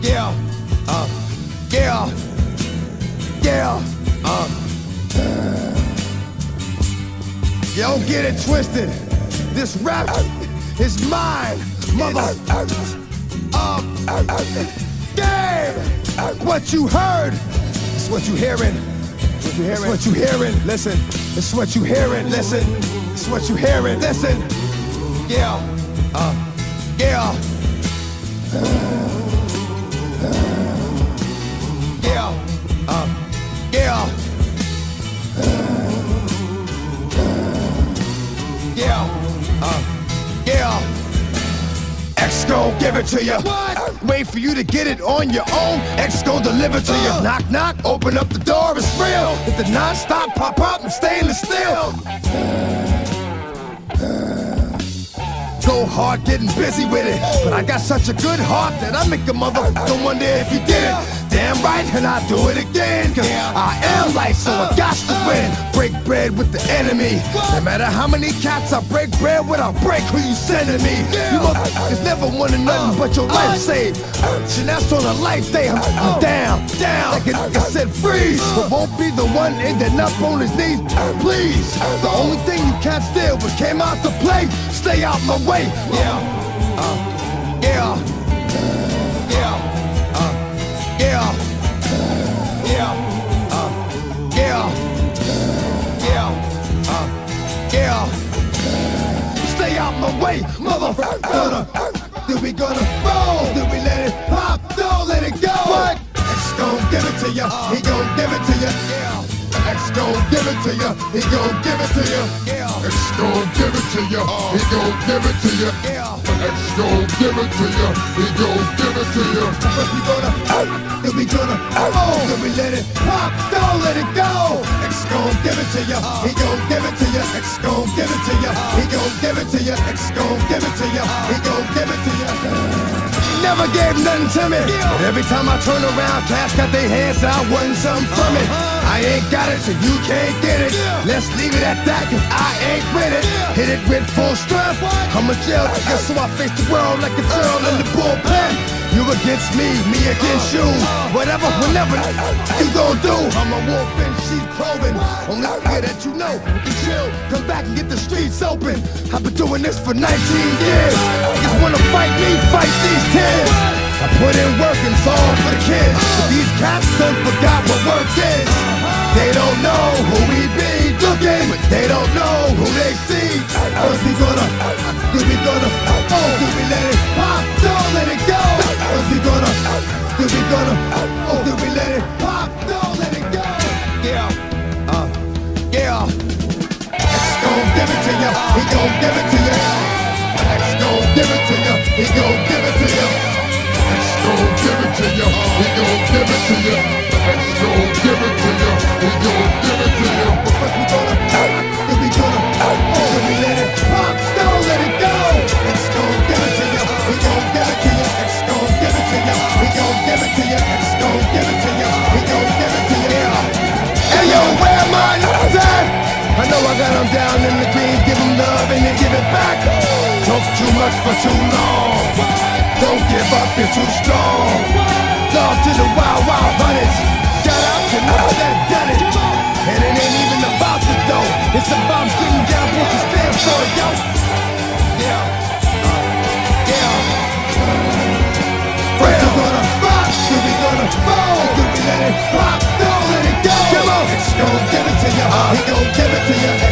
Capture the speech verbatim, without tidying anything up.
Yeah, uh, yeah, yeah, uh. You don't get it twisted. This rap is mine, mother. Uh, game. What you heard is what you hearing. What you hearing? It's what you hearing. Listen. It's what you hearing. Listen. It's what you hearing. Listen. Yeah. Uh. Yeah. Yeah. Uh. Yeah. Yeah. Uh. Yeah. X gon' give it to you. What? Wait for you to get it on your own. X gon' deliver to you. Uh. Knock, knock, open up the door, it's real. Hit the non-stop, pop up, and stainless steel. Go hard, getting busy with it. But I got such a good heart that I make a motherfucker wonder if you did it. Damn right, and I do it again. Cause I am life, so I got to win. Break bread with the enemy. No matter how many cats I break bread with, I'll break who you sending me. You motherfuckers never wanted nothing but your life saved. Shit, that's on a life day. I'm, I'm down, down. Like a nigga said, freeze. But won't be the one ending up on his knees. Please. The only thing you can't steal but came out to play. Stay out my way. Yeah. Uh, yeah. Yeah. Uh, yeah. Yeah. Uh, yeah. Yeah. Uh, yeah. Stay out my way, motherfucker. Then we gonna roll. Then we let it pop. Don't let it go. What? X gon' give it to ya. He gon' give it to ya. Yeah. X gon' give it to ya. He gon' give it to ya. Yeah. X gon' give it to ya. He gon' give it to ya. Yeah. X gon' give it to ya. He gon' give it to ya. First we gonna out, then we gonna roll. Then we let it pop. Don't let it go. X gon' give it to ya. He gon' give it to ya. X gon' give it to ya. He gon' give it to ya. X gon' give it to ya. He gon' give it to ya. Never gave nothing to me, but every time I turn around, cats got their hands out, wanting something from it. I ain't got it, so you can't get it. Let's leave it at that, cause I ain't with it. Hit it with full strength. I'm a jail nigga, so I face the world like a girl in the bullpen. You against me, me against you. Whatever, whenever you gon' do. I'm a wolf in sheep's clothing. Only nigga that you know can chill. Come back and get the streets open. I've been doing this for nineteen years. Niggas wanna fight me, fight these tears. I put in work and it's all for the kids. But these cats done forgot what work is. They don't know who we be looking, but they don't know who they see. First we gonna, then we gonna, oh, then we let it pop, don't let it go. First we gonna, then we gonna, oh, then we let it pop, don't let it go. Yeah, uh, yeah. X gon' give it to ya, he gon' give it to ya. X gon' give it to ya, he gon' give it to ya. X gon' give it to ya. He gon' give it to ya. X gon' give it to ya. He gon' give it to ya. But first we gonna, then we gonna, oh, then we let it pop, don't let it go. X gon' give it to ya, he gon' give it to ya. X gon' give it to ya, he gon' give it to ya. X gon' give it to ya, he gon' give it to ya. Hey yo, where my niggas at? I know I got them down in the green, give them love and then give it back. Talk too much for too long. Don't give up, you're too strong. Love to the wild, wild hunters. Shout out to niggas that done it. And it ain't even about the dough. It's about getting down what you stand for, yo. Yeah. Uh, yeah. First we gonna rock, then we gonna roll. Then we let it pop, don't let it go. Come on. X gon' give it to ya. He gon' give it to ya.